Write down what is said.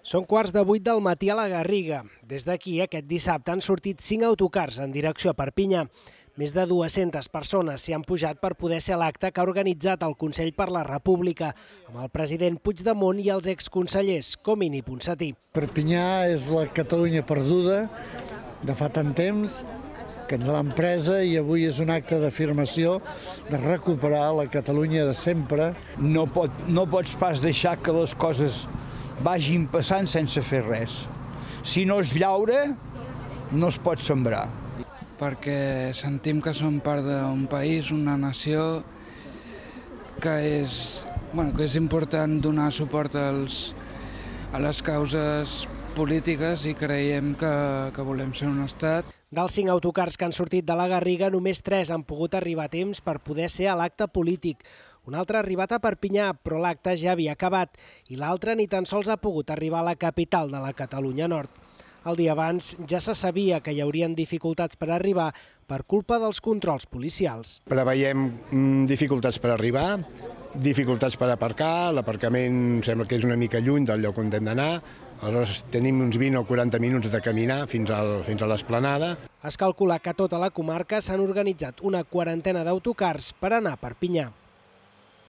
Són 7:15 del matí a la Garriga. Des d'aquí, aquest dissabte, han sortit 5 autocars en direcció a Perpinyà. Més de 200 persones s'hi han pujat per poder ser a l'acte que ha organitzat el Consell per la República, amb el president Puigdemont i els exconsellers Comín i Ponsatí. Perpinyà és la Catalunya perduda de fa tant temps, que ens l'han presa, i avui és un acte d'afirmació de recuperar la Catalunya de sempre. No pots pas deixar que les coses vagin passant sense fer res. Si no es llaura, no es pot sembrar. Perquè sentim que som part d'un país, una nació, que és important donar suport a les causes polítiques i creiem que volem ser un estat. Dels 5 autocars que han sortit de la Garriga, només 3 han pogut arribar a temps per poder ser a l'acte polític. Un altre ha arribat a Perpinyà, però l'acte ja havia acabat, i l'altre ni tan sols ha pogut arribar a la capital de la Catalunya Nord. El dia abans ja se sabia que hi haurien dificultats per arribar per culpa dels controls policials. Preveiem dificultats per arribar, dificultats per aparcar, l'aparcament sembla que és una mica lluny del lloc on hem d'anar, aleshores tenim uns 20 o 40 minuts de caminar fins a l'esplanada. Es calcula que a tota la comarca s'han organitzat una quarantena d'autocars per anar a Perpinyà.